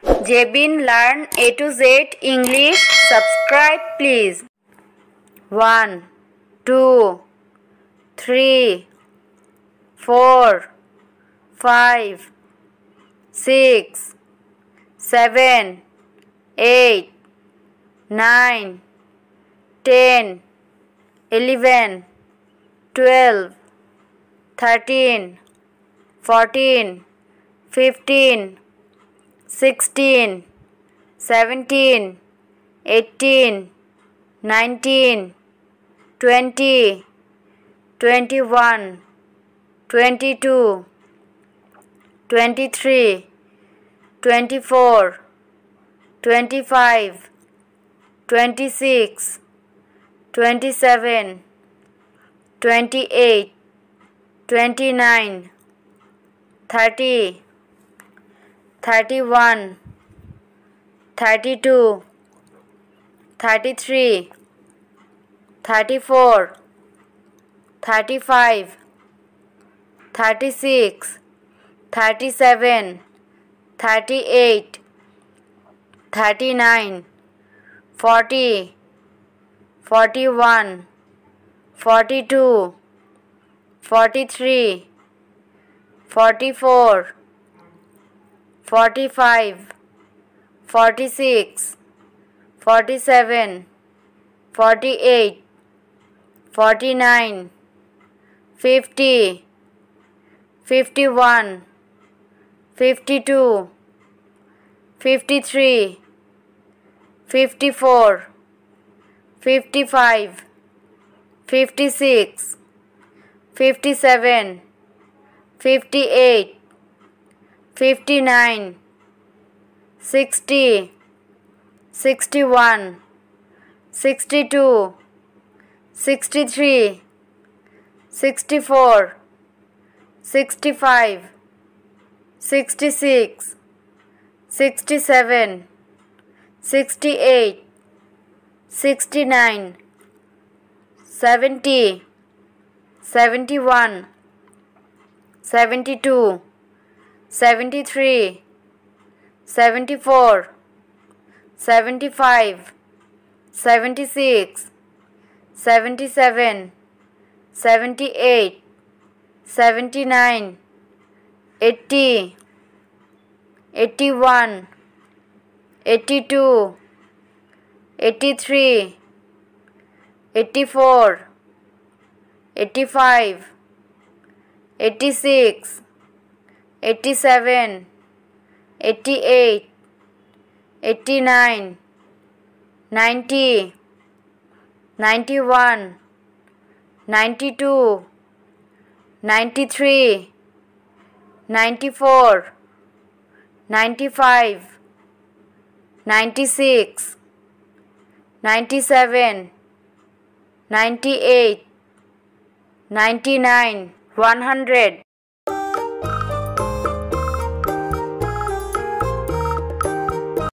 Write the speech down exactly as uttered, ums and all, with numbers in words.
Jebin Learn A to Z English. Subscribe please. one, two, three, four, five, six, seven, eight, nine, ten, eleven, twelve, thirteen, fourteen, fifteen, sixteen, seventeen, eighteen, nineteen, twenty, twenty-one, twenty-two, twenty-three, twenty-four, twenty-five, twenty-six, twenty-seven, twenty-eight, twenty-nine, thirty, thirty-one, thirty-two, thirty-three, thirty-four, thirty-five, thirty-six, thirty-seven, thirty-eight, thirty-nine, forty, forty-one, forty-two, forty-three, forty-four, forty-five, forty-six, forty-seven, forty-eight, forty-nine, fifty, fifty-one, fifty-two, fifty-three, fifty-four, fifty-five, fifty-six, fifty-seven, fifty-eight, fifty-nine, sixty, sixty-one, sixty-two, sixty-three, sixty-four, sixty-five, sixty-six, sixty-seven, sixty-eight, sixty-nine, seventy, seventy-one, seventy-two, seventy-three, seventy-four, seventy-five, seventy-six, seventy-seven, seventy-eight, seventy-nine, eighty, eighty-one, eighty-two, eighty-three, eighty-four, eighty-five, eighty-six, eighty-seven, eighty-eight, eighty-nine, ninety, ninety-one, ninety-two, ninety-three, ninety-four, ninety-five, ninety-six, ninety-seven, ninety-eight, ninety-nine, one hundred.